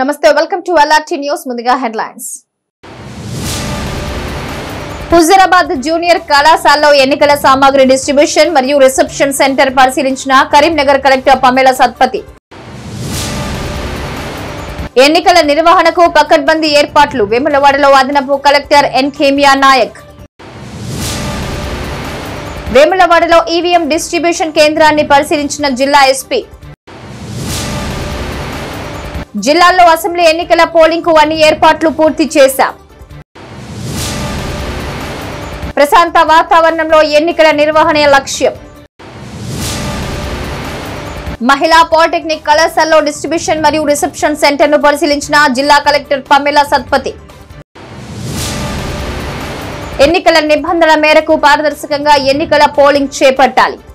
నమస్తే welcome to LRT news ముందుగా headlines Huzurabad junior కళాశాలలో ఎన్నికల సామాగ్రి డిస్ట్రిబ్యూషన్ మరియు రిసెప్షన్ సెంటర్ పరిశీలించిన కరీంనగర్ కలెక్టర్ పమేలా సత్పతి ఎన్నికల నిర్వహణకు పకడ్బందీ ఏర్పాట్లు వేములవాడలో అదనపు కలెక్టర్ ఎన్ ఖేమియా నాయక్ వేములవాడలో ఈవీఎం డిస్ట్రిబ్యూషన్ కేంద్రాన్ని పరిశీలించిన జిల్లా ఎస్పీ జిల్లాలో అసెంబ్లీ ఎన్నికల పోలింగ్ కు అన్ని ఏర్పాట్లు పూర్తి చేశాం ప్రశాంత వాతావరణంలో ఎన్నికల నిర్వహణ లక్ష్యం మహిళా పాలిటెక్నిక్ కళాశాలలో డిస్ట్రిబ్యూషన్ మరియు రిసెప్షన్ సెంటర్ ను పరిశీలించిన జిల్లా కలెక్టర్ పమేలా సత్పతి ఎన్నికల నిబంధనల మేరకు పారదర్శకంగా ఎన్నికల పోలింగ్ చేపట్టాలి